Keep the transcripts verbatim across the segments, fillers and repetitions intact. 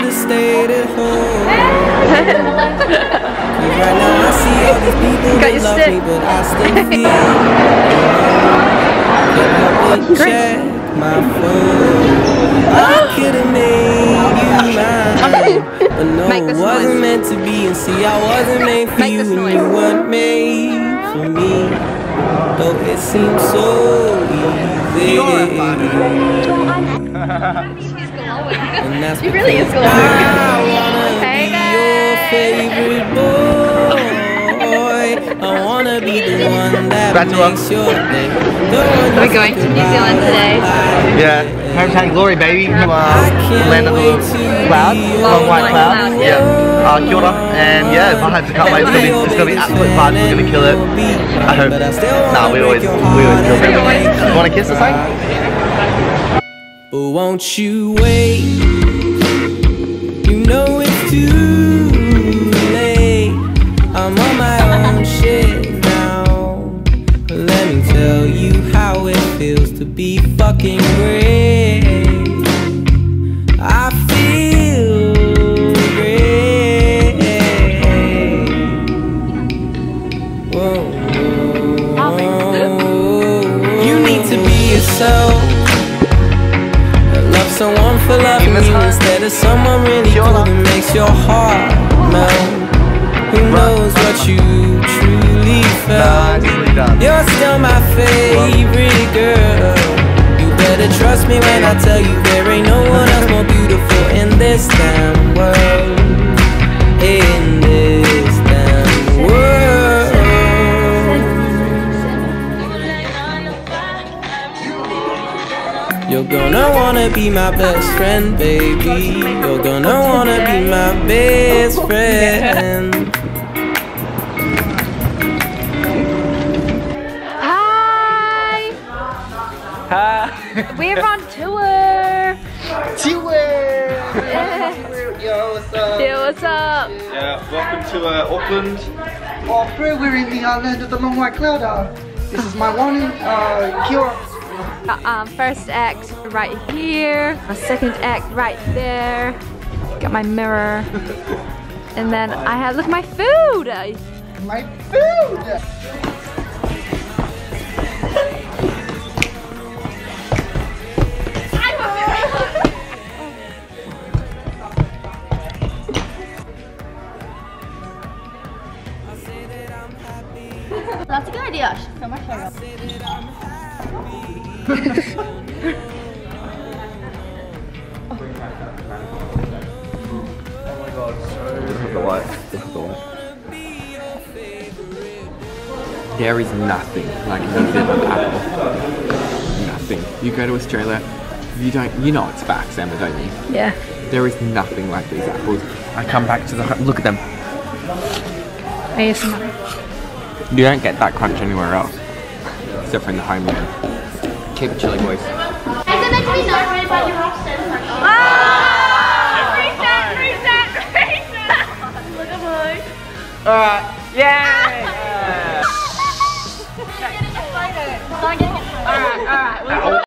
should've stayed at home. Right now I see all these people that love me, but I still feel. Can't help but check my phone. I could've made you mine, but no, it wasn't meant to be. And see, I wasn't made for you, and you weren't made for me. Though it seems so easy. And that's he really is glowing. I wanna hey be your favorite boy. I wanna be the one that makes your day. We're going to New Zealand today. Yeah, hometown glory, baby. To uh, land of the cloud, long white cloud. Yeah. Uh, kia ora. And yeah, I have to cut my. It's gonna be, it's gonna be absolute fun. We're gonna kill it. I hope. Nah, we always, we always kill it. You wanna kiss or something? But won't you wait? You know it's too late. I'm on my own shit now. Let me tell you how it feels to be fucking great. I feel great. Whoa, whoa. You need to be yourself. Love someone for loving you instead of someone really cool that makes your heart melt. Who knows what you truly felt? You're still my favorite girl. You better trust me when I tell you there ain't no one else more beautiful in this damn world. In this damn world. You're gonna wanna be my best friend, baby. You're gonna wanna be my best friend. Hi! Hi! We're on tour! Tour! Yo, what's up? Yo, what's up? Yeah, welcome to uh, Auckland. Oh, bro, we're in the uh, land of the long white cloud. Uh, this is my one, uh, kia ora. Uh, um, first act right here, my second act right there. Got my mirror, and then I have look at my food. My food. That's a good idea. I should film my camera. Oh my god, so look at the light. Look at the light. There is nothing like New Zealand at all. Nothing. You go to Australia, you don't you know it's facts, Emma, don't you? Yeah. There is nothing like these apples. I come back to the home, look at them. A S M R. You don't get that crunch anywhere else. Except for in the homeland. Keep it chilly, boys. I said that to be not right about your house. Reset, reset, reset. Look at me. Alright, yay! Alright, alright.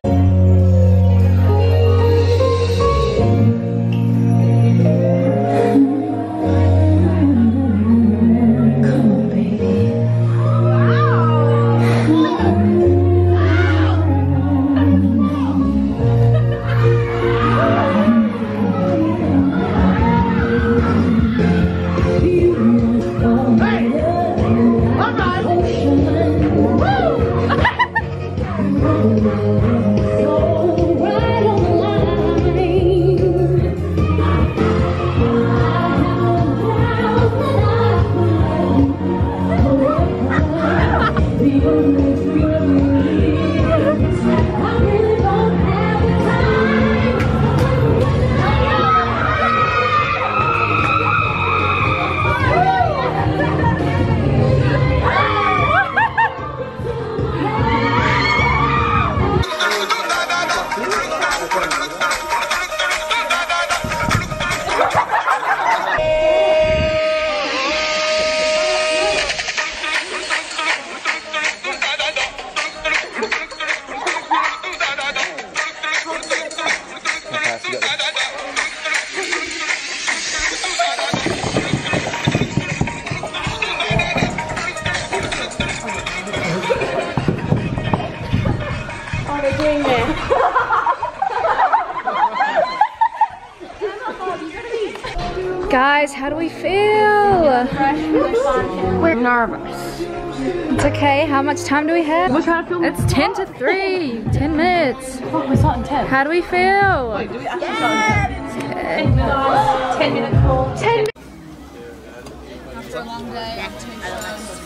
Guys, how do we feel? We're nervous. It's okay. How much time do we have? We're trying to film. It's ten to three. ten minutes. Oh, we're starting ten. How do we feel? Wait, do we actually start in ten? ten minutes. ten minutes more. ten minutes. After a long day, two shows.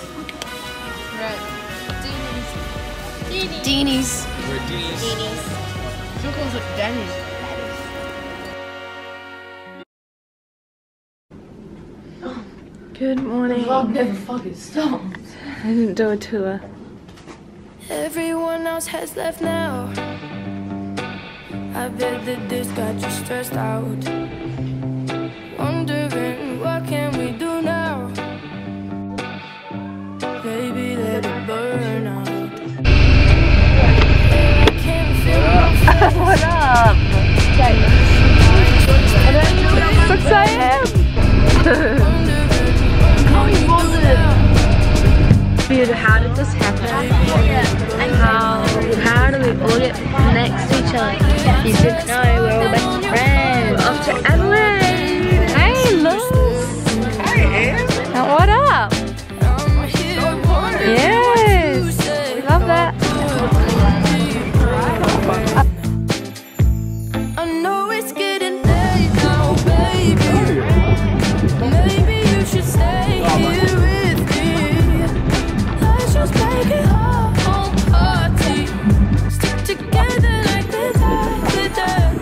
Deanies. Deanies. We're Deanies. Deanies. Who calls it Denny's? Good morning. Vlog never fucking stopped. I didn't do a tour. Everyone else has left now. I bet that this got you stressed out. Wondering what can we do now? Baby, let it burn out. I can't feel my What up? Looks I am. Dude, how did this happen? How how do we all get next to each other? You should know we're all best friends. We're off to Adelaide. Hey, Luz. Hey, now what up? Yes, we love that. I know it's getting late now, baby. Maybe you should stay here with me. Let's just make it a home party. Stick together like this, this,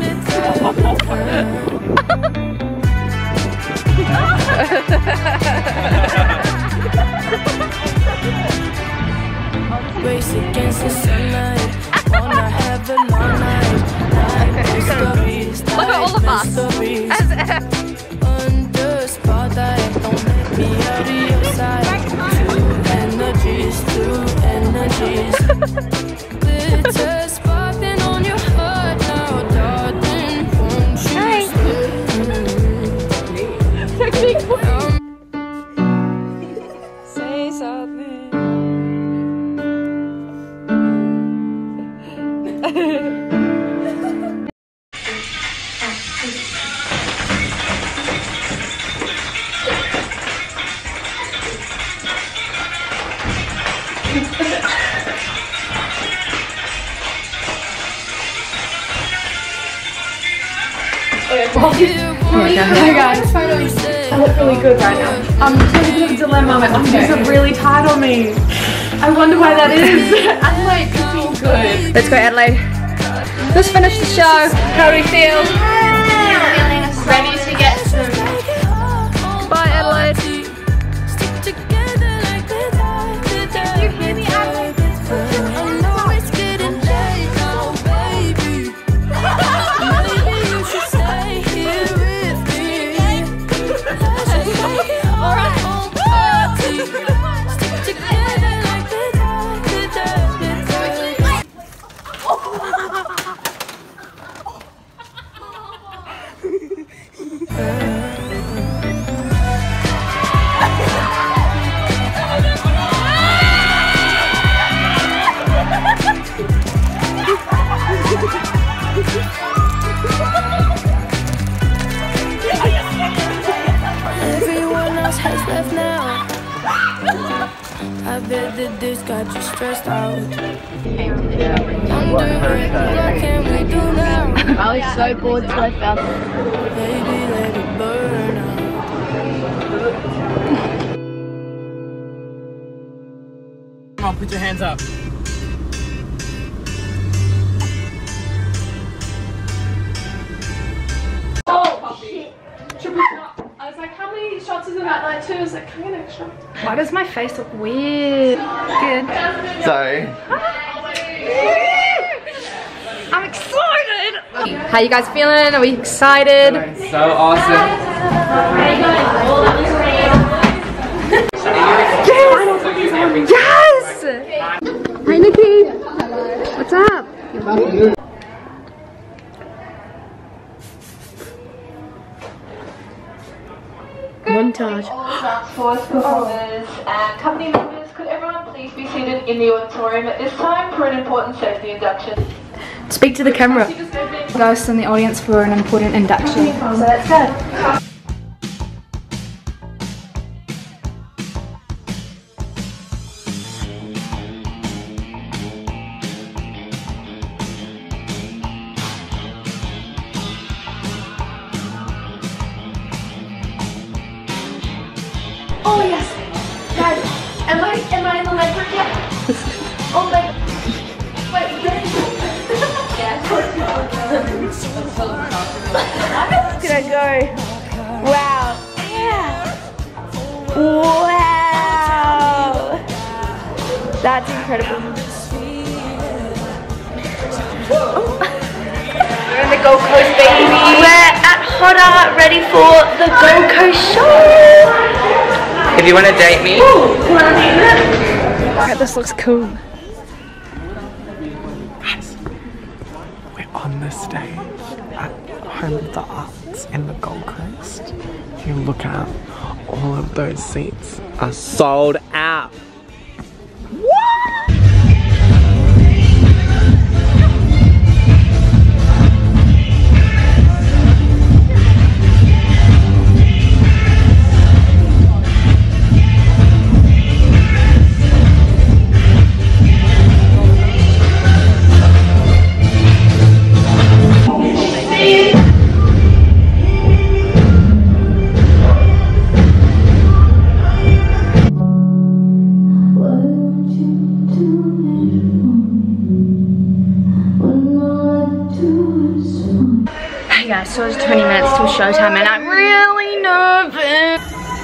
race against the sunlight. Wanna have a long night. Mysteries, Look at all of us. mysteries. As if. Under spotlight, don't let me out of your sight. Two energies, two energies. Glitter sparkling on your heart now, darling. Won't you stay? Say something. Hey guys, I look really good right now. I'm in a bit of a dilemma. My arms are really tight on me. I wonder why that is. Adelaide could be good. Let's go, Adelaide. Let's finish the show. How do we feel? Ready to get some. Bye, Adelaide. Everyone else has left now. I bet that this got you stressed out. Wondering what can we do now? I was so bored till I found it. Baby, let it burn out. Come on, put your hands up. I was like, how many shots is it at night two? I was like, can I get an extra? Why does my face look weird? Good. Sorry. I'm excited! How you guys feeling? Are we excited? So awesome. Yes! Yes! Hey Nikki! What's up? Montage. Force performers and company members, could everyone please be seated in the auditorium at this time for an important safety induction? Speak to the camera. Ghosts in the audience for an important induction. So let's go. Oh yes. Guys, am I am I in the leg group yet? Oh my. Wait, wait. It's gonna go. Wow. Yeah. Wow. That's incredible. We're in the Gold Coast, baby. We're at Hodder, ready for the Gold Coast show. If you want to date me. Ooh, you wanna date me? Okay, this looks cool. We're on the stage at Home of the Arts in the Gold Coast. You look out, all of those seats are sold out. Yeah, so it's twenty minutes till showtime and I'm really nervous.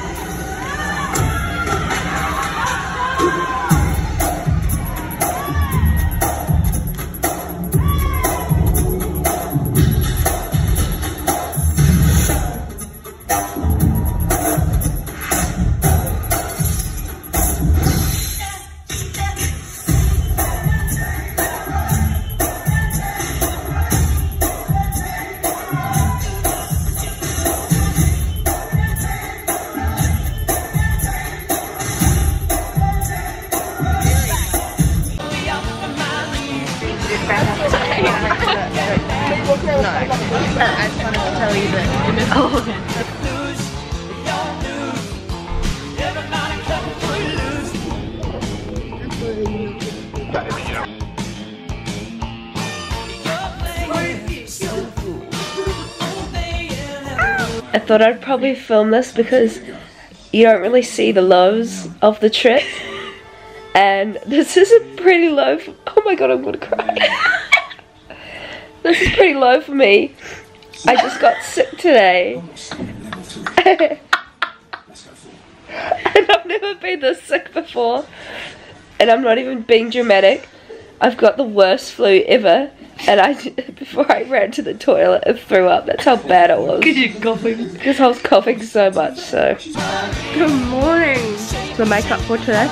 I just wanted to tell you that. Oh, okay. I thought I'd probably film this because you don't really see the lows of the trip. And this is a pretty low. For, oh my god, I'm gonna cry. This is pretty low for me. I just got sick today. And I've never been this sick before. And I'm not even being dramatic. I've got the worst flu ever. And I, before I ran to the toilet and threw up. That's how bad it was. Because you're coughing. Because I was coughing so much, so. Good morning. The makeup for today.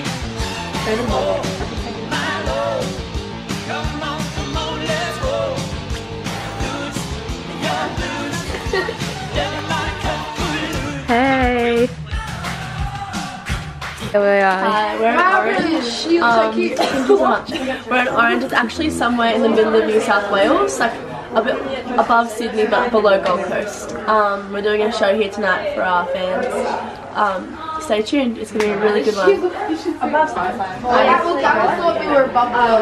Hey. Here we are. Hi, we're in Orange. You look so cute. Thank you so much. We're in Orange. It's actually somewhere in the middle of New South Wales, like a bit above Sydney but below Gold Coast. Um, we're doing a show here tonight for our fans. Um, stay tuned. It's going to be a really good one. Above I thought we were above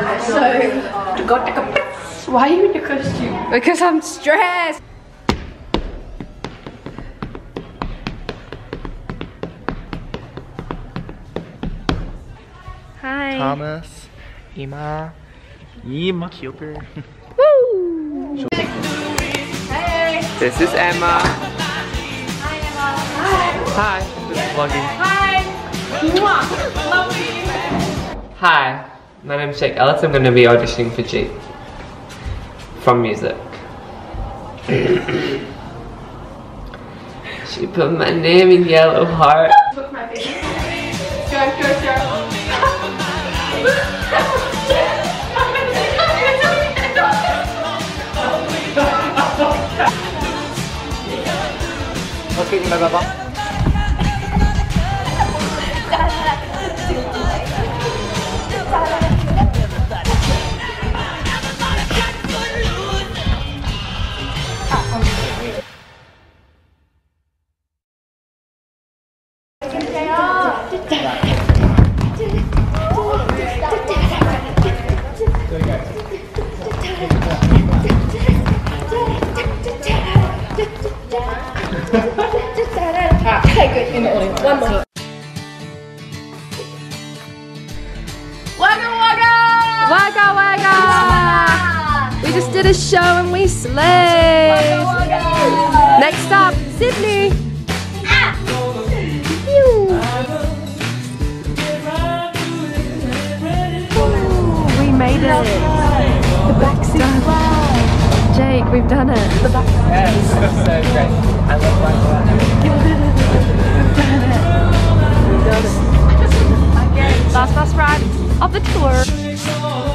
so. Why are you in your costume? Because I'm stressed. Hi. Thomas, Emma, Emma, Cooper. Woo! Hey. This is Emma. Hi Emma. Hi. Hi. This is vlogging. Hi. Mwah. Love you. Hi, my name's Jake Ellis. I'm going to be auditioning for Jeep from music. She put my name in yellow heart. Look my face. Go, go, go. Okay, Emma, Baba. Okay, good. In the audience. One more. Wagga wagga! We just did a show and we slayed! Next stop, Sydney! Ooh, we made it! The back seat. Jake, we've done it! The back seat. Yeah, this is so great. I love Wagga Wagga. We've done it! We've done it! Last bus ride of the tour.